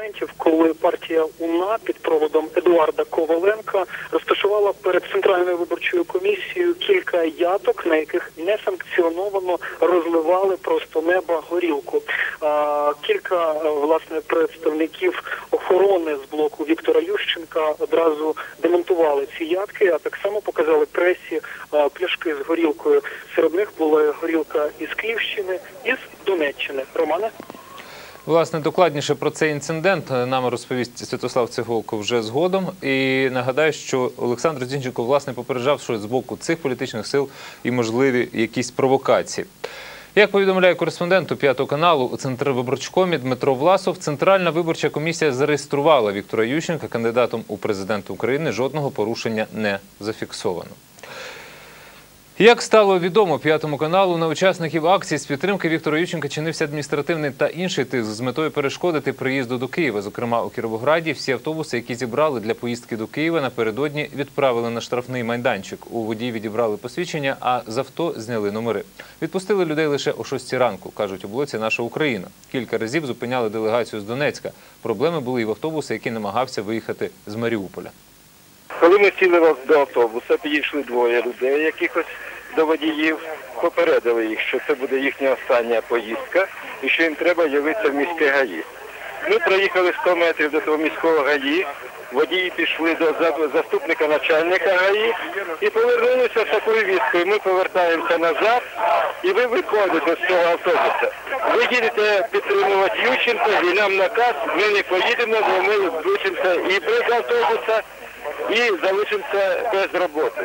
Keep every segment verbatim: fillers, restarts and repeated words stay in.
моментів, коли партія УНА під проводом Едуарда Коваленка розташувала перед Центральною виборчою комісією кілька яток, на яких несанкціоновано розливали просто неба горілку. Кілька, власне, представників охорони з блоку Віктора Ющенка одразу демонтували ці ятки, а так само показали пресі пляшки з горілкою. Серед них була горілка із Київщини, із Донеччини. Романе? Власне, докладніше про цей інцидент нам розповість Святослав Цеголко вже згодом. І нагадаю, що Олександр Зінченко, власне, попереджав, що з боку цих політичних сил і можливі якісь провокації. Як повідомляє кореспондент П'ятого каналу у Центрвиборчкомі Дмитро Власов, Центральна виборча комісія зареєструвала Віктора Ющенка кандидатом у президенти України. Жодного порушення не зафіксовано. Як стало відомо П'ятому каналу, на учасників акції з підтримки Віктора Ющенка чинився адміністративний та інший тиск з метою перешкодити приїзду до Києва. Зокрема, у Кіровограді всі автобуси, які зібрали для поїздки до Києва, напередодні відправили на штрафний майданчик. У водії відібрали посвідчення, а з авто зняли номери. Відпустили людей лише о шостій ранку, кажуть у блоці «Наша Україна». Кілька разів зупиняли делегацію з Донецька. Проблеми були і в автобусі, який намагався виїхати з Маріуполя. Коли ми сіли до автобуса, підійшли двоє людей, якихось до водіїв, попередили їх, що це буде їхня остання поїздка і що їм треба явитися в міське ГАІ. Ми проїхали сто метрів до того міського ГАІ, водії пішли до заступника начальника ГАІ і повернулися з такою вісткою. Ми повертаємося назад і ви виходите з цього автобуса. Ви їдете підтримувати Ющенка і нам наказ, ми не поїдемо, бо ми залишимося і без автобуса, і залишимося без роботи.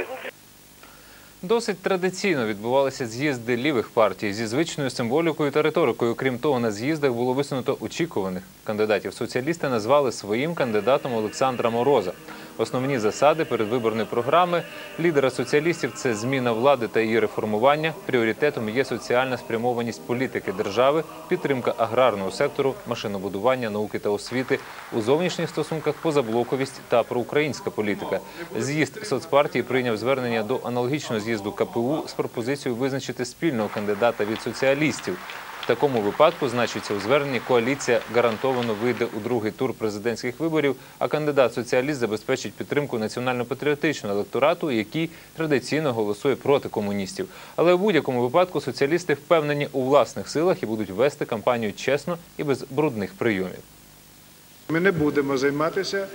Досить традиційно відбувалися з'їзди лівих партій зі звичною символікою та риторикою. Крім того, на з'їздах було висунуто очікуваних кандидатів. Соціалісти назвали своїм кандидатом Олександра Мороза. Основні засади передвиборної програми лідера соціалістів – це зміна влади та її реформування. Пріоритетом є соціальна спрямованість політики держави, підтримка аграрного сектору, машинобудування, науки та освіти, у зовнішніх стосунках позаблоковість та проукраїнська політика. З'їзд соцпартії прийняв звернення до аналогічного з'їзду ка пе у з пропозицією визначити спільного кандидата від соціалістів. В такому випадку, значиться у зверненні, коаліція гарантовано вийде у другий тур президентських виборів, а кандидат-соціаліст забезпечить підтримку національно-патріотичного електорату, який традиційно голосує проти комуністів. Але у будь-якому випадку соціалісти впевнені у власних силах і будуть вести кампанію чесно і без брудних прийомів. Ми не будемо займатися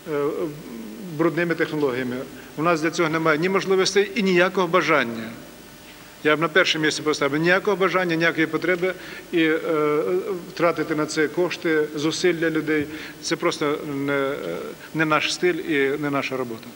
брудними технологіями. У нас для цього немає ні можливостей і ніякого бажання. Я б на перше місце поставив ніякого бажання, ніякої потреби і е, втратити на це кошти, зусилля людей. Це просто не, не наш стиль і не наша робота.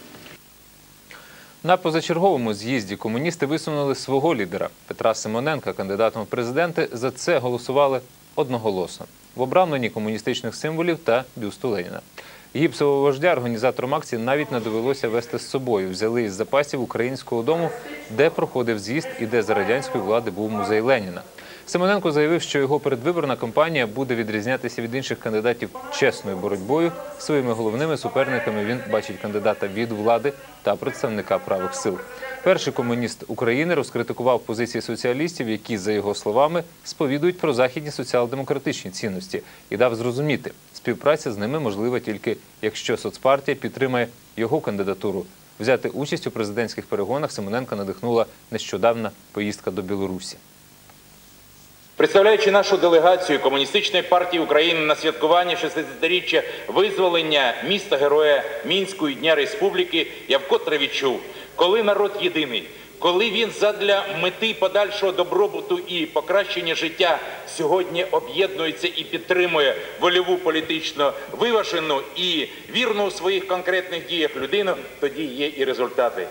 На позачерговому з'їзді комуністи висунули свого лідера Петра Симоненка кандидатом в президенти. За це голосували одноголосно в обрамленні комуністичних символів та бюсту Леніна. Гіпсового вождя організаторам акції навіть не довелося вести з собою. Взяли із запасів Українського дому, де проходив з'їзд і де за радянської влади був музей Леніна. Симоненко заявив, що його передвиборна кампанія буде відрізнятися від інших кандидатів чесною боротьбою. Своїми головними суперниками він бачить кандидата від влади та представника правих сил. Перший комуніст України розкритикував позиції соціалістів, які, за його словами, сповідують про західні соціал-демократичні цінності, і дав зрозуміти, співпраця з ними можлива тільки, якщо соцпартія підтримає його кандидатуру. Взяти участь у президентських перегонах Симоненка надихнула нещодавна поїздка до Білорусі. Представляючи нашу делегацію Комуністичної партії України на святкування шістдесятиріччя визволення міста-героя Мінську і Дня Республіки, я вкотре відчув, коли народ єдиний, коли він задля мети подальшого добробуту і покращення життя сьогодні об'єднується і підтримує вольову політично виважену і вірну у своїх конкретних діях людину, тоді є і результати.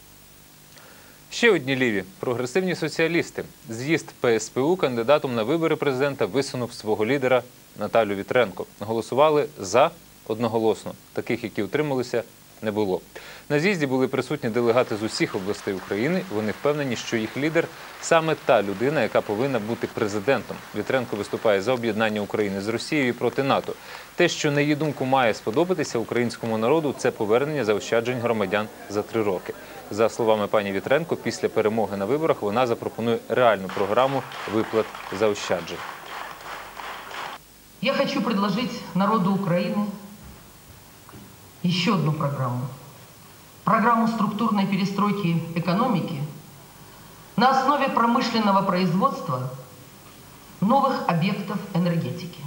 Ще одні ліві – прогресивні соціалісти. З'їзд пе ес пе у кандидатом на вибори президента висунув свого лідера Наталю Вітренко. Голосували «за» одноголосно. Таких, які утрималися, не було. На з'їзді були присутні делегати з усіх областей України. Вони впевнені, що їх лідер – саме та людина, яка повинна бути президентом. Вітренко виступає за об'єднання України з Росією і проти НАТО. Те, що, на її думку, має сподобатися українському народу – це повернення заощаджень громадян за три роки. За словами пані Вітренко, після перемоги на виборах вона запропонує реальну програму виплат заощаджень. Я хочу предложить народу Украины еще одну программу. Программу структурной перестройки экономики на основе промышленного производства новых объектов энергетики.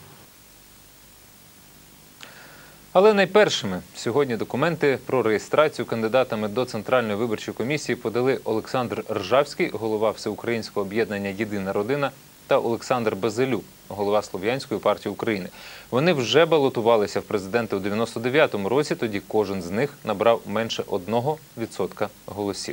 Але найпершими сьогодні документи про реєстрацію кандидатами до Центральної виборчої комісії подали Олександр Ржавський, голова Всеукраїнського об'єднання «Єдина родина», та Олександр Базилюк, голова Слов'янської партії України. Вони вже балотувалися в президенти у дев'яносто дев'ятому році, тоді кожен з них набрав менше одного відсотка голосів.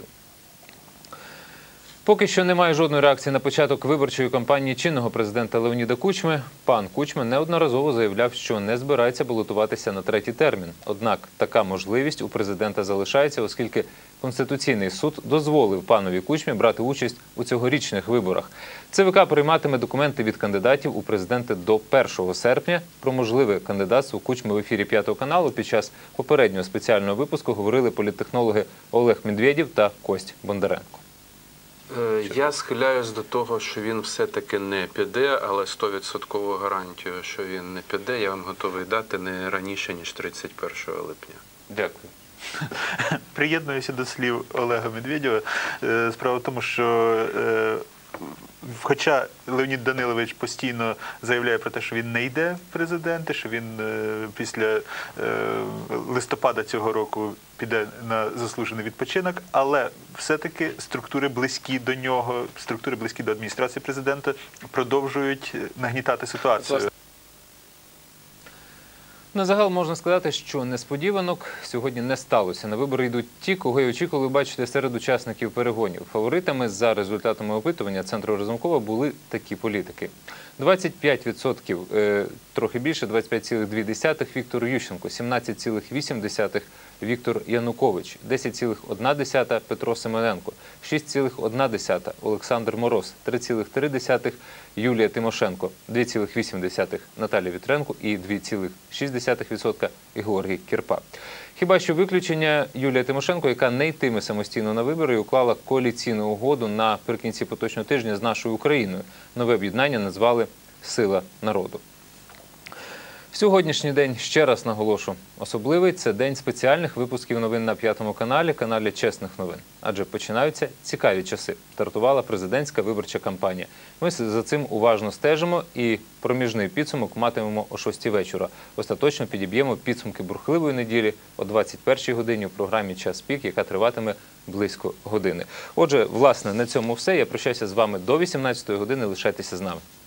Поки що немає жодної реакції на початок виборчої кампанії чинного президента Леоніда Кучми. Пан Кучма неодноразово заявляв, що не збирається балотуватися на третій термін. Однак така можливість у президента залишається, оскільки Конституційний суд дозволив панові Кучмі брати участь у цьогорічних виборах. ЦВК прийматиме документи від кандидатів у президенти до першого серпня. Про можливе кандидатство Кучми в ефірі п'ятого каналу під час попереднього спеціального випуску говорили політтехнологи Олег Медведєв та Кость Бондаренко. Я схиляюсь до того, що він все-таки не піде, але сто відсотків гарантію, що він не піде, я вам готовий дати не раніше, ніж тридцять першого липня. Дякую. Приєднуюся до слів Олега Медведєва. Справа в тому, що хоча Леонід Данилович постійно заявляє про те, що він не йде в президенти, що він після листопада цього року піде на заслужений відпочинок, але все-таки структури близькі до нього, структури близькі до адміністрації президента продовжують нагнітати ситуацію. На загал можна сказати, що несподіванок сьогодні не сталося. На вибори йдуть ті, кого й очікували бачити серед учасників перегонів. Фаворитами за результатами опитування Центру Разумкова були такі політики. двадцять п'ять відсотків, е, трохи більше, двадцять п'ять цілих дві десятих Віктор Ющенко, сімнадцять цілих вісім десятих Віктор Янукович, десять цілих одна десята Петро Симоненко, шість цілих одна десята Олександр Мороз, три цілих три десятих Юлія Тимошенко, два цілих вісім десятих Наталія Вітренко і два цілих шість десятих відсотка Георгій Кірпа. Хіба що виключення Юлія Тимошенко, яка не йтиме самостійно на вибори і уклала коаліційну угоду наприкінці поточного тижня з нашою Україною. Нове об'єднання назвали «Сила народу». Сьогоднішній день, ще раз наголошу, особливий – це день спеціальних випусків новин на п'ятому каналі, каналі «Чесних новин». Адже починаються цікаві часи. Стартувала президентська виборча кампанія. Ми за цим уважно стежимо і проміжний підсумок матимемо о шостій вечора. Остаточно підіб'ємо підсумки бурхливої неділі о двадцять першій годині у програмі «Час пік», яка триватиме близько години. Отже, власне, на цьому все. Я прощаюся з вами до вісімнадцятої години. Лишайтеся з нами.